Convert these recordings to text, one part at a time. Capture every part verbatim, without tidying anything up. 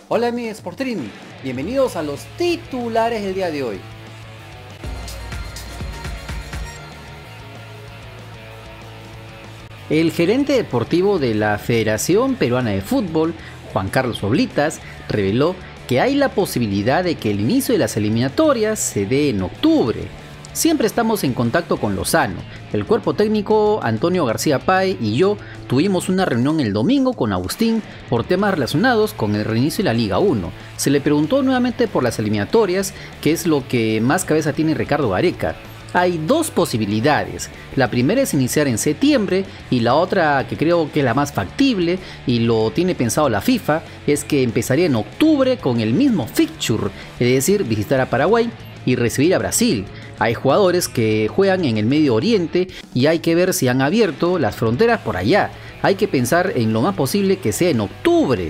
Hola mi Sportrim, bienvenidos a los titulares del día de hoy. El gerente deportivo de la Federación Peruana de Fútbol, Juan Carlos Oblitas, reveló que hay la posibilidad de que el inicio de las eliminatorias se dé en octubre. Siempre estamos en contacto con Lozano. El cuerpo técnico Antonio García Páez y yo tuvimos una reunión el domingo con Agustín por temas relacionados con el reinicio de la Liga uno. Se le preguntó nuevamente por las eliminatorias, que es lo que más cabeza tiene Ricardo Gareca. Hay dos posibilidades. La primera es iniciar en septiembre y la otra, que creo que es la más factible y lo tiene pensado la FIFA, es que empezaría en octubre con el mismo fixture, es decir, visitar a Paraguay y recibir a Brasil. Hay jugadores que juegan en el Medio Oriente y hay que ver si han abierto las fronteras por allá. Hay que pensar en lo más posible que sea en octubre.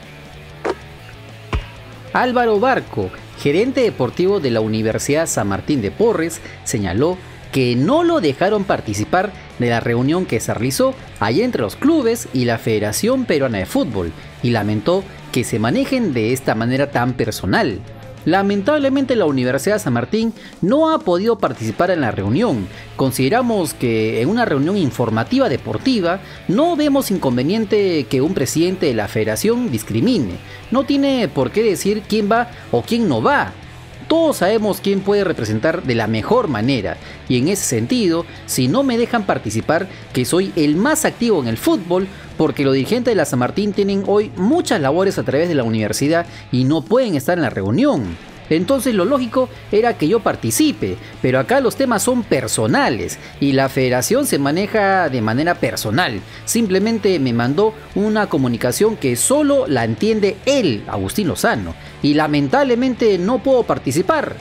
Álvaro Barco, gerente deportivo de la Universidad San Martín de Porres, señaló que no lo dejaron participar de la reunión que se realizó allá entre los clubes y la Federación Peruana de Fútbol y lamentó que se manejen de esta manera tan personal. Lamentablemente la Universidad San Martín no ha podido participar en la reunión. Consideramos que en una reunión informativa deportiva no vemos inconveniente que un presidente de la federación discrimine. No tiene por qué decir quién va o quién no va. Todos sabemos quién puede representar de la mejor manera y en ese sentido, si no me dejan participar, que soy el más activo en el fútbol, porque los dirigentes de la San Martín tienen hoy muchas labores a través de la universidad y no pueden estar en la reunión. Entonces lo lógico era que yo participe, pero acá los temas son personales y la federación se maneja de manera personal. Simplemente me mandó una comunicación que solo la entiende él, Agustín Lozano, y lamentablemente no puedo participar.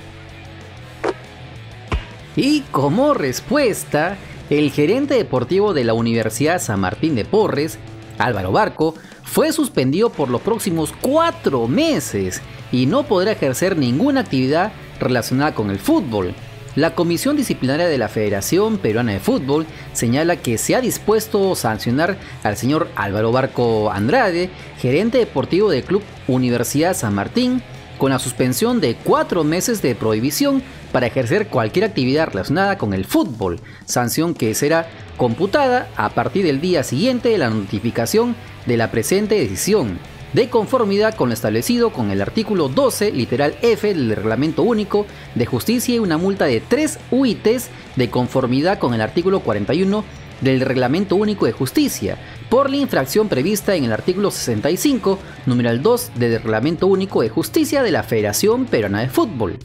Y como respuesta, el gerente deportivo de la Universidad San Martín de Porres, Álvaro Barco, fue suspendido por los próximos cuatro meses y no podrá ejercer ninguna actividad relacionada con el fútbol. La Comisión Disciplinaria de la Federación Peruana de Fútbol señala que se ha dispuesto a sancionar al señor Álvaro Barco Andrade, gerente deportivo del Club Universidad San Martín, con la suspensión de cuatro meses de prohibición para ejercer cualquier actividad relacionada con el fútbol, sanción que será computada a partir del día siguiente de la notificación de la presente decisión, de conformidad con lo establecido con el artículo doce, literal F del Reglamento Único de Justicia y una multa de tres U I Ts de conformidad con el artículo cuarenta y uno del Reglamento Único de Justicia, por la infracción prevista en el artículo sesenta y cinco, numeral dos del Reglamento Único de Justicia de la Federación Peruana de Fútbol.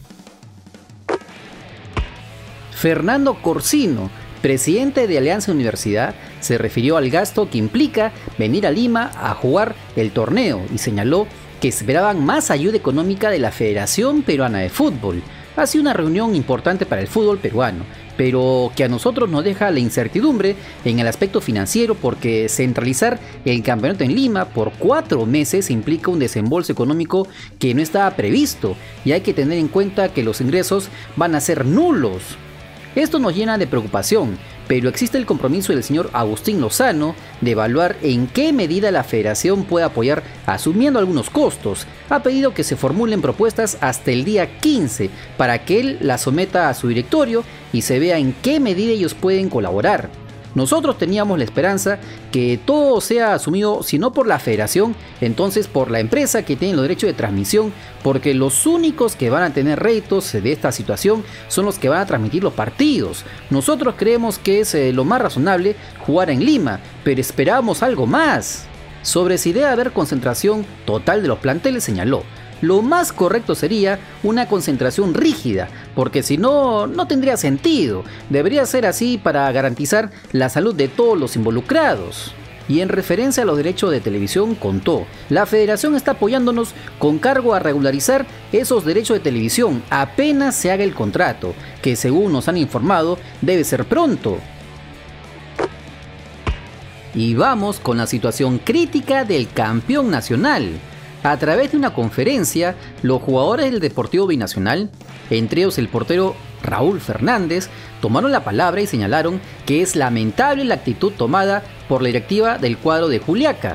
Fernando Corsino, presidente de Alianza Universidad, se refirió al gasto que implica venir a Lima a jugar el torneo y señaló que esperaban más ayuda económica de la Federación Peruana de Fútbol. Ha sido una reunión importante para el fútbol peruano, pero que a nosotros nos deja la incertidumbre en el aspecto financiero porque centralizar el campeonato en Lima por cuatro meses implica un desembolso económico que no estaba previsto y hay que tener en cuenta que los ingresos van a ser nulos. Esto nos llena de preocupación, pero existe el compromiso del señor Agustín Lozano de evaluar en qué medida la federación puede apoyar asumiendo algunos costos. Ha pedido que se formulen propuestas hasta el día quince para que él las someta a su directorio y se vea en qué medida ellos pueden colaborar. Nosotros teníamos la esperanza que todo sea asumido, si no por la federación, entonces por la empresa que tiene los derechos de transmisión, porque los únicos que van a tener réditos de esta situación son los que van a transmitir los partidos. Nosotros creemos que es eh, lo más razonable jugar en Lima, pero esperábamos algo más. Sobre si debe haber concentración total de los planteles, señaló: lo más correcto sería una concentración rígida, porque si no, no tendría sentido. Debería ser así para garantizar la salud de todos los involucrados. Y en referencia a los derechos de televisión contó: la federación está apoyándonos con cargo a regularizar esos derechos de televisión apenas se haga el contrato, que según nos han informado debe ser pronto. Y vamos con la situación crítica del campeón nacional. A través de una conferencia, los jugadores del Deportivo Binacional, entre ellos el portero Raúl Fernández, tomaron la palabra y señalaron que es lamentable la actitud tomada por la directiva del cuadro de Juliaca.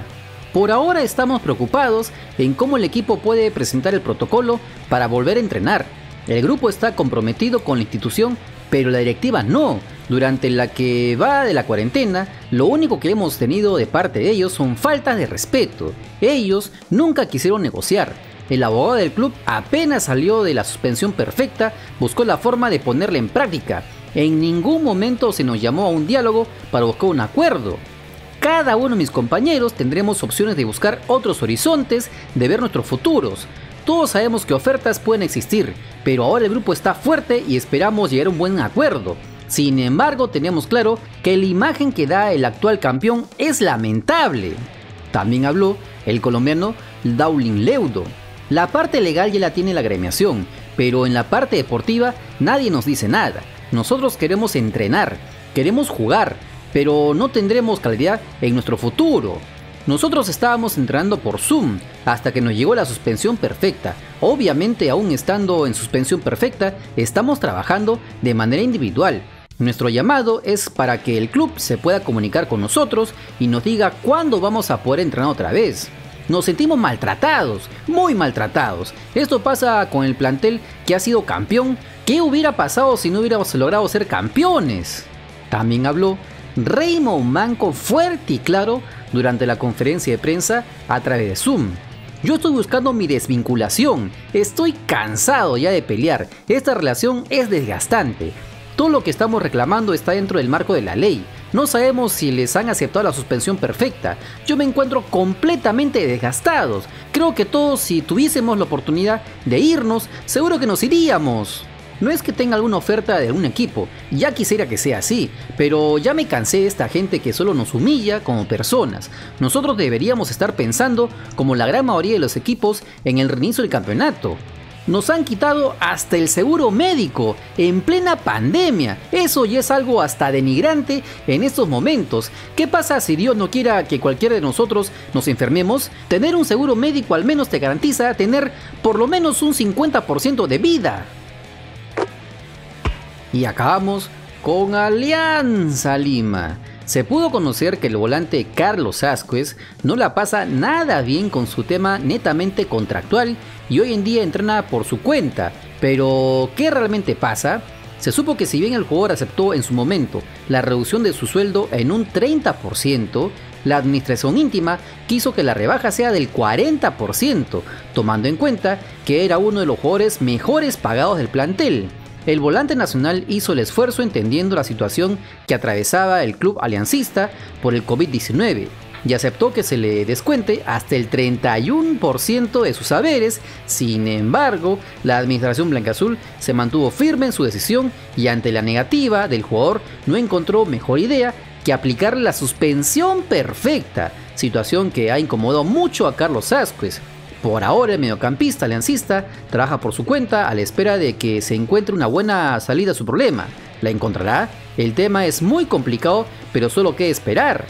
Por ahora estamos preocupados en cómo el equipo puede presentar el protocolo para volver a entrenar. El grupo está comprometido con la institución, pero la directiva no. Durante la que va de la cuarentena, lo único que hemos tenido de parte de ellos son faltas de respeto. Ellos nunca quisieron negociar. El abogado del club apenas salió de la suspensión perfecta, buscó la forma de ponerla en práctica. En ningún momento se nos llamó a un diálogo para buscar un acuerdo. Cada uno de mis compañeros tendremos opciones de buscar otros horizontes, de ver nuestros futuros. Todos sabemos que ofertas pueden existir, pero ahora el grupo está fuerte y esperamos llegar a un buen acuerdo. Sin embargo, tenemos claro que la imagen que da el actual campeón es lamentable. También habló el colombiano Daulin Leudo. La parte legal ya la tiene la agremiación, pero en la parte deportiva nadie nos dice nada. Nosotros queremos entrenar, queremos jugar, pero no tendremos calidad en nuestro futuro. Nosotros estábamos entrenando por Zoom hasta que nos llegó la suspensión perfecta. Obviamente, aún estando en suspensión perfecta, estamos trabajando de manera individual. Nuestro llamado es para que el club se pueda comunicar con nosotros y nos diga cuándo vamos a poder entrenar otra vez. Nos sentimos maltratados, muy maltratados. Esto pasa con el plantel que ha sido campeón. ¿Qué hubiera pasado si no hubiéramos logrado ser campeones? También habló Raymond Manco fuerte y claro durante la conferencia de prensa a través de Zoom. Yo estoy buscando mi desvinculación, estoy cansado ya de pelear, esta relación es desgastante. Todo lo que estamos reclamando está dentro del marco de la ley. No sabemos si les han aceptado la suspensión perfecta. Yo me encuentro completamente desgastados. Creo que todos, si tuviésemos la oportunidad de irnos, seguro que nos iríamos. No es que tenga alguna oferta de algún equipo, ya quisiera que sea así, pero ya me cansé de esta gente que solo nos humilla como personas. Nosotros deberíamos estar pensando, como la gran mayoría de los equipos, en el reinicio del campeonato. Nos han quitado hasta el seguro médico en plena pandemia. Eso ya es algo hasta denigrante en estos momentos. ¿Qué pasa si Dios no quiera que cualquiera de nosotros nos enfermemos? Tener un seguro médico al menos te garantiza tener por lo menos un cincuenta por ciento de vida. Y acabamos con Alianza Lima. Se pudo conocer que el volante Carlos Ascuez no la pasa nada bien con su tema netamente contractual y hoy en día entrena por su cuenta. Pero, ¿qué realmente pasa? Se supo que si bien el jugador aceptó en su momento la reducción de su sueldo en un treinta por ciento, la administración íntima quiso que la rebaja sea del cuarenta por ciento, tomando en cuenta que era uno de los jugadores mejores pagados del plantel. El volante nacional hizo el esfuerzo entendiendo la situación que atravesaba el club aliancista por el COVID diecinueve y aceptó que se le descuente hasta el treinta y uno por ciento de sus haberes. Sin embargo, la administración blancaazul se mantuvo firme en su decisión y ante la negativa del jugador no encontró mejor idea que aplicar la suspensión perfecta, situación que ha incomodado mucho a Carlos Ascuez. Por ahora el mediocampista aliancista trabaja por su cuenta a la espera de que se encuentre una buena salida a su problema. ¿La encontrará? El tema es muy complicado, pero solo queda esperar.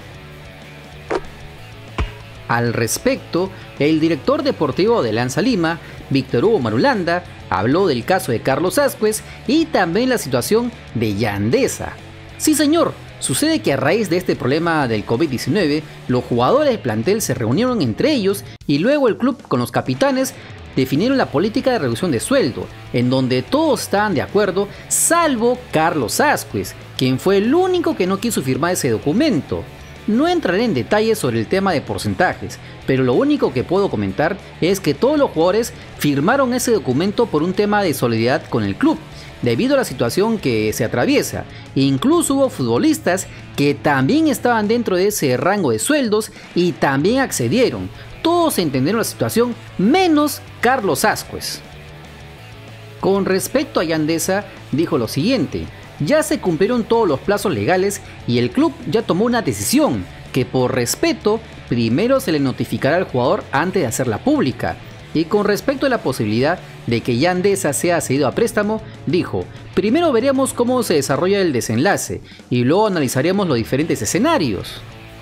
Al respecto, el director deportivo de Alianza Lima, Víctor Hugo Marulanda, habló del caso de Carlos Ascuez y también la situación de Yandesa. Sí señor, sucede que a raíz de este problema del COVID diecinueve, los jugadores del plantel se reunieron entre ellos y luego el club con los capitanes definieron la política de reducción de sueldo, en donde todos estaban de acuerdo, salvo Carlos Ascuez, quien fue el único que no quiso firmar ese documento. No entraré en detalles sobre el tema de porcentajes, pero lo único que puedo comentar es que todos los jugadores firmaron ese documento por un tema de solidaridad con el club, debido a la situación que se atraviesa. Incluso hubo futbolistas que también estaban dentro de ese rango de sueldos y también accedieron. Todos entendieron la situación, menos Carlos Ascuez. Con respecto a Yandesa, dijo lo siguiente: ya se cumplieron todos los plazos legales y el club ya tomó una decisión, que por respeto primero se le notificará al jugador antes de hacerla pública. Y con respecto a la posibilidad de que Yandesa sea cedido a préstamo, dijo: primero veremos cómo se desarrolla el desenlace y luego analizaremos los diferentes escenarios.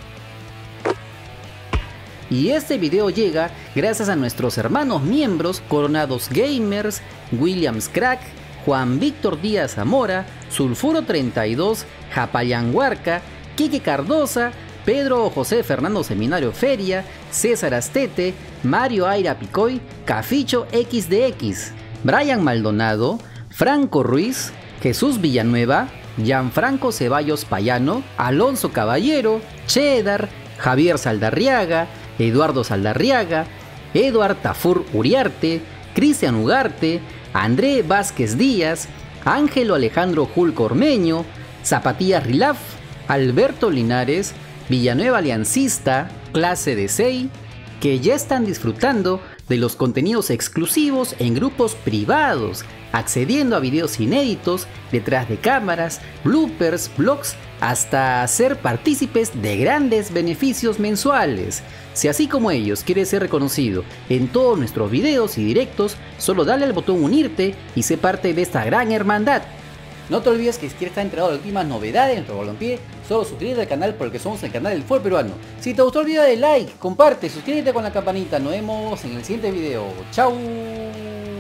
Y este video llega gracias a nuestros hermanos miembros Coronados Gamers, Williams Crack, Juan Víctor Díaz Zamora, Sulfuro treinta y dos, Japayanguarca, Quique Cardosa, Pedro José Fernando Seminario Feria, César Astete, Mario Aira Picoy, Caficho equis de equis, Brian Maldonado, Franco Ruiz, Jesús Villanueva, Gianfranco Ceballos Payano, Alonso Caballero, Cheddar, Javier Saldarriaga, Eduardo Saldarriaga, Eduard Tafur Uriarte, Cristian Ugarte, André Vázquez Díaz, Ángelo Alejandro Julco Ormeño, Zapatillas Rilaf, Alberto Linares, Villanueva Aliancista, Clase de Sei, que ya están disfrutando de los contenidos exclusivos en grupos privados, accediendo a videos inéditos, detrás de cámaras, bloopers, vlogs, hasta ser partícipes de grandes beneficios mensuales. Si así como ellos quieres ser reconocido en todos nuestros videos y directos, solo dale al botón unirte y sé parte de esta gran hermandad. No te olvides que si quieres estar enterado de las últimas novedades de nuestro balompié, solo suscríbete al canal porque somos el canal del fútbol peruano. Si te gustó el video, dale like, comparte, suscríbete con la campanita. Nos vemos en el siguiente video. ¡Chao!